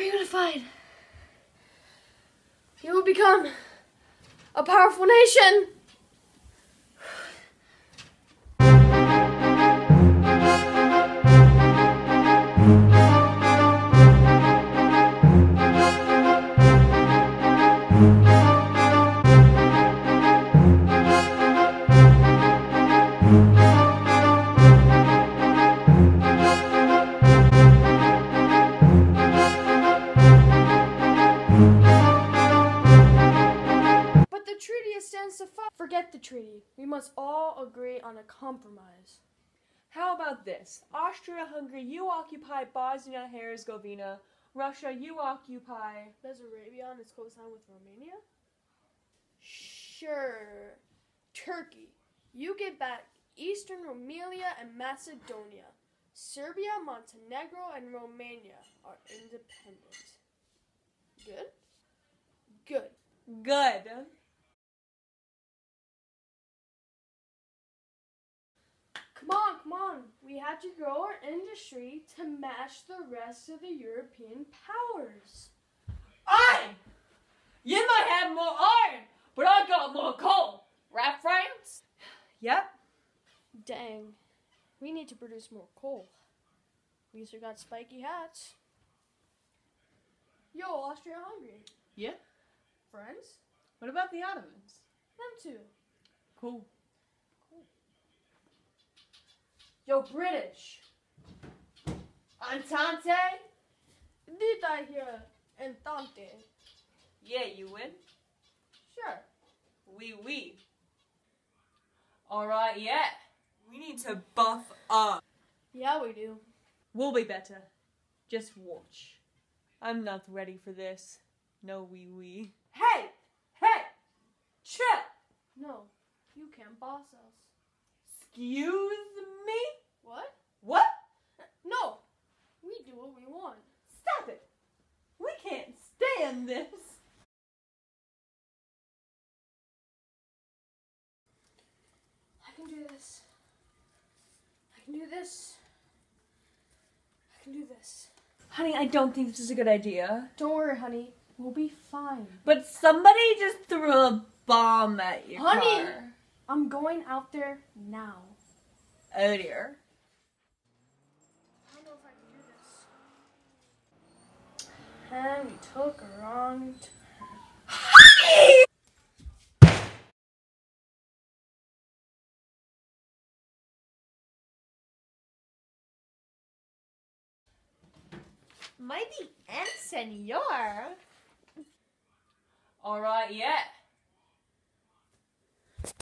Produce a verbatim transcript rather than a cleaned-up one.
unified, you will become a powerful nation. Forget the treaty. We must all agree on a compromise. How about this? Austria-Hungary, you occupy Bosnia-Herzegovina. Russia, you occupy... Bessarabia on its coastline with Romania? Sure. Turkey, you get back Eastern Rumelia and Macedonia. Serbia, Montenegro, and Romania are independent. Good? Good. Good. Come on, come on. We have to grow our industry to match the rest of the European powers. Aye! You might have more iron, but I got more coal. Right, France? Yep. Dang. We need to produce more coal. We still got spiky hats. Yo, Austria-Hungary. Yeah? Friends? What about the Ottomans? Them too. Cool. Yo, British. Entente? Did I hear Entente? Yeah, you win. Sure. Oui, oui. Alright, yeah. We need to buff up. Yeah, we do. We'll be better. Just watch. I'm not ready for this. No, oui, oui. Hey! Hey! Chill! No, you can't boss us. Excuse me? What? What? No, we do what we want. Stop it! We can't stand this. I can do this. I can do this. I can do this. Honey, I don't think this is a good idea. Don't worry, honey. We'll be fine. But somebody just threw a bomb at your honey, car. I'm going out there now. Oh dear. I don't know if I can do this. And we took a wrong turn. Honey! Mighty and senor. Alright, yeah.